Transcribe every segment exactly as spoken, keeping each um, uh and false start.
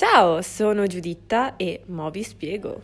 Ciao, sono Giuditta e mo vi spiego.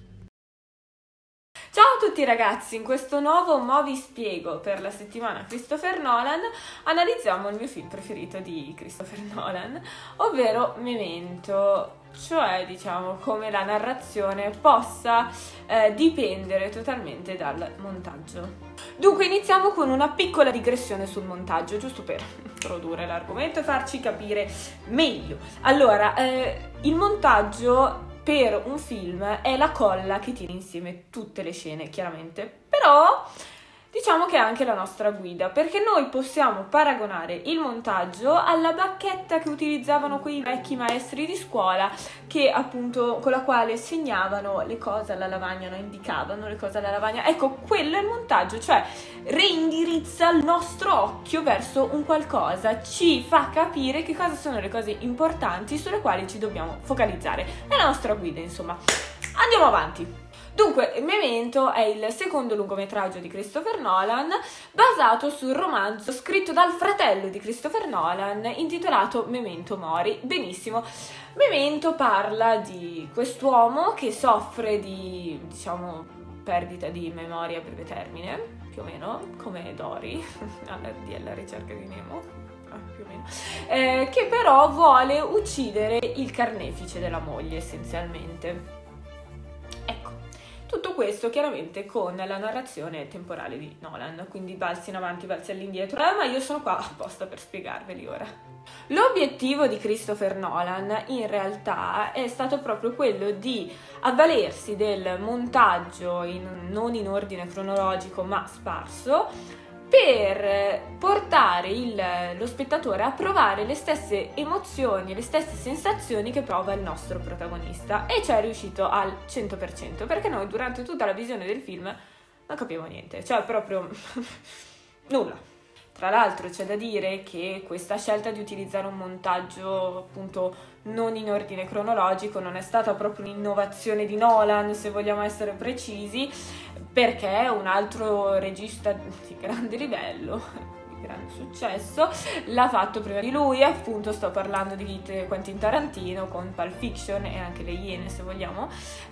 Ciao a tutti ragazzi, in questo nuovo Mo vi spiego per la settimana Christopher Nolan analizziamo il mio film preferito di Christopher Nolan, ovvero Memento, cioè diciamo come la narrazione possa eh, dipendere totalmente dal montaggio. Dunque iniziamo con una piccola digressione sul montaggio, giusto per introdurre l'argomento e farci capire meglio. Allora, eh, il montaggio per un film è la colla che tiene insieme tutte le scene, chiaramente, però diciamo che è anche la nostra guida, perché noi possiamo paragonare il montaggio alla bacchetta che utilizzavano quei vecchi maestri di scuola, che appunto con la quale segnavano le cose alla lavagna, no? Indicavano le cose alla lavagna. Ecco, quello è il montaggio, cioè reindirizza il nostro occhio verso un qualcosa, ci fa capire che cosa sono le cose importanti sulle quali ci dobbiamo focalizzare. È la nostra guida, insomma. Andiamo avanti. Dunque, Memento è il secondo lungometraggio di Christopher Nolan basato sul romanzo scritto dal fratello di Christopher Nolan intitolato Memento Mori. Benissimo, Memento parla di quest'uomo che soffre di, diciamo, perdita di memoria a breve termine, più o meno, come Dory alla ricerca di Nemo. Ah, più o meno. Eh, che però vuole uccidere il carnefice della moglie, essenzialmente. Tutto questo chiaramente con la narrazione temporale di Nolan, quindi balzi in avanti, balzi all'indietro, eh, ma io sono qua apposta per spiegarveli ora. L'obiettivo di Christopher Nolan in realtà è stato proprio quello di avvalersi del montaggio in, non in ordine cronologico ma sparso, per portare il, lo spettatore a provare le stesse emozioni, le stesse sensazioni che prova il nostro protagonista, e ci è riuscito al cento per cento, perché noi durante tutta la visione del film non capiamo niente, cioè proprio nulla. Tra l'altro c'è da dire che questa scelta di utilizzare un montaggio appunto non in ordine cronologico non è stata proprio un'innovazione di Nolan, se vogliamo essere precisi, perché un altro regista di grande livello, di grande successo, l'ha fatto prima di lui. Appunto sto parlando di Quentin Tarantino con Pulp Fiction e anche Le Iene, se vogliamo,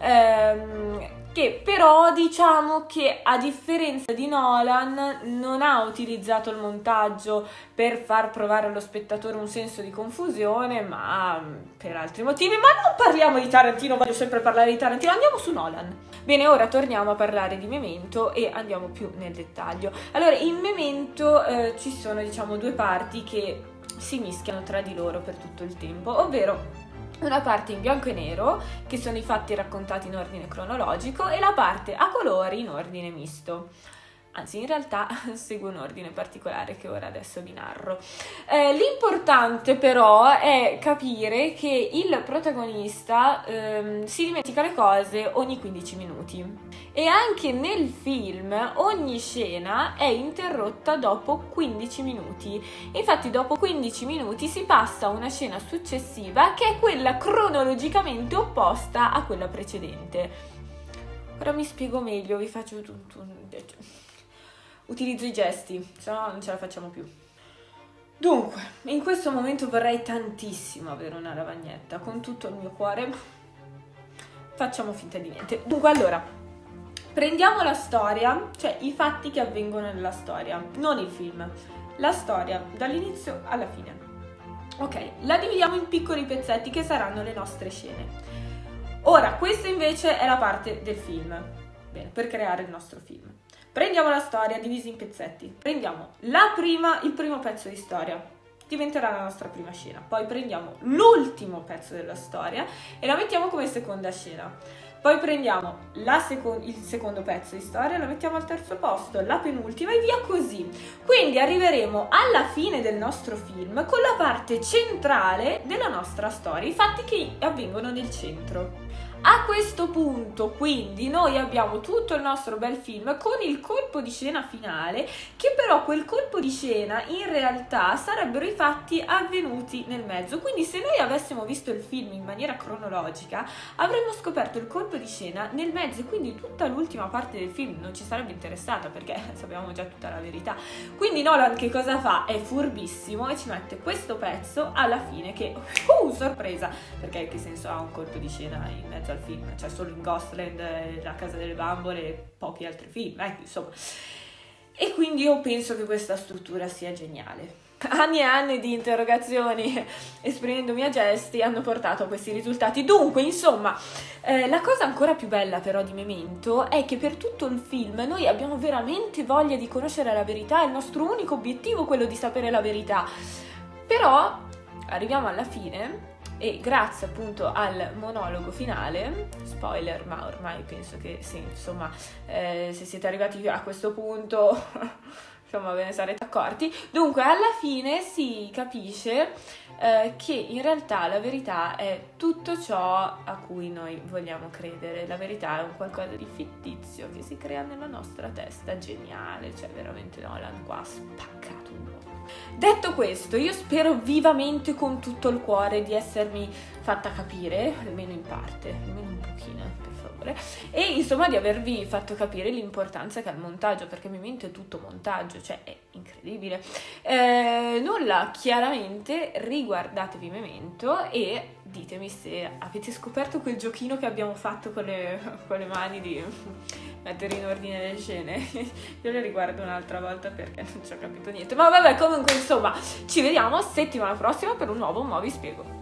ehm, che però diciamo che a differenza di Nolan non ha utilizzato il montaggio per far provare allo spettatore un senso di confusione, ma per altri motivi. Ma non parliamo di Tarantino, voglio sempre parlare di Tarantino, andiamo su Nolan. Bene, ora torniamo a parlare di Memento e andiamo più nel dettaglio. Allora, in Memento eh, ci sono, diciamo, due parti che si mischiano tra di loro per tutto il tempo, ovvero una parte in bianco e nero, che sono i fatti raccontati in ordine cronologico, e la parte a colori in ordine misto. Anzi, in realtà segue un ordine particolare che ora adesso vi narro. Eh, l'importante però è capire che il protagonista ehm, si dimentica le cose ogni quindici minuti, e anche nel film ogni scena è interrotta dopo quindici minuti. Infatti dopo quindici minuti si passa a una scena successiva che è quella cronologicamente opposta a quella precedente. Ora mi spiego meglio, vi faccio tutto un... utilizzo i gesti, se no non ce la facciamo più. Dunque, in questo momento vorrei tantissimo avere una lavagnetta, con tutto il mio cuore, ma facciamo finta di niente. Dunque, allora, prendiamo la storia, cioè i fatti che avvengono nella storia, non il film, la storia dall'inizio alla fine. Ok, la dividiamo in piccoli pezzetti che saranno le nostre scene. Ora, questa invece è la parte del film, bene, per creare il nostro film. Prendiamo la storia divisa in pezzetti, prendiamo la prima, il primo pezzo di storia, diventerà la nostra prima scena, poi prendiamo l'ultimo pezzo della storia e la mettiamo come seconda scena, poi prendiamo la seco- il secondo pezzo di storia e la mettiamo al terzo posto, la penultima e via così. Quindi arriveremo alla fine del nostro film con la parte centrale della nostra storia, i fatti che avvengono nel centro. A questo punto quindi noi abbiamo tutto il nostro bel film con il colpo di scena finale, che però quel colpo di scena in realtà sarebbero i fatti avvenuti nel mezzo. Quindi se noi avessimo visto il film in maniera cronologica avremmo scoperto il colpo colpo di scena nel mezzo, e quindi tutta l'ultima parte del film non ci sarebbe interessata perché sapevamo già tutta la verità. Quindi Nolan che cosa fa? È furbissimo e ci mette questo pezzo alla fine che, uh, sorpresa, perché che senso ha un colpo di scena in mezzo al film? Cioè solo in Ghostland, La casa delle bambole e pochi altri film, ecco, insomma. E quindi io penso che questa struttura sia geniale. Anni e anni di interrogazioni esprimendomi a gesti hanno portato a questi risultati. Dunque, insomma, eh, la cosa ancora più bella però di Memento è che per tutto il film noi abbiamo veramente voglia di conoscere la verità, è il nostro unico obiettivo quello di sapere la verità. Però arriviamo alla fine e grazie appunto al monologo finale, spoiler, ma ormai penso che sì, insomma, eh, se siete arrivati a questo punto insomma ve ne sarete accorti. Dunque alla fine si capisce eh, che in realtà la verità è tutto ciò a cui noi vogliamo credere. La verità è un qualcosa di fittizio che si crea nella nostra testa. Geniale, cioè veramente Nolan qua ha spaccato un po'. Detto questo, io spero vivamente con tutto il cuore di essermi fatta capire, almeno in parte, almeno un pochino, per favore, e insomma di avervi fatto capire l'importanza che ha il montaggio, perché Memento è tutto montaggio, cioè è incredibile. Eh, nulla, chiaramente riguardatevi Memento e ditemi se avete scoperto quel giochino che abbiamo fatto con le, con le mani di mettere in ordine le scene. Io le riguardo un'altra volta perché non ci ho capito niente, ma vabbè, comunque insomma ci vediamo settimana prossima per un nuovo Mo' vi spiego.